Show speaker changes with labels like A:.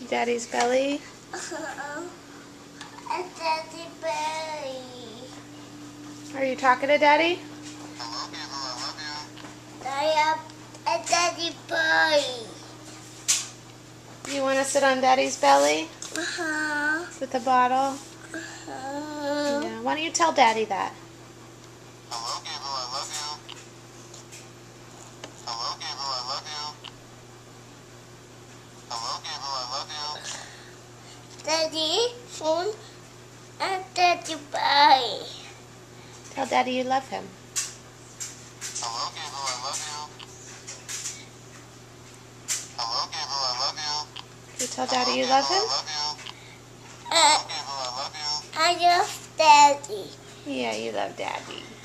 A: Daddy's belly.
B: Daddy belly.
A: Are you talking to Daddy?
B: I am a daddy belly.
A: You want to sit on Daddy's belly
B: Uh-huh.
A: with a bottle?
B: Uh-huh.
A: Yeah. Why don't you tell Daddy that?
C: Hello, Gable, I love you. Hello, Gable, I love you. Hello, Gable, I love you.
B: Daddy, phone, and daddy belly.
A: Tell Daddy you love him.
C: Hello, Gable, I love you. Hello, Gable, I love you.
A: Can you tell Daddy you love him?
C: Hello, Gable, I love you.
B: I love daddy.
A: Yeah, you love Daddy.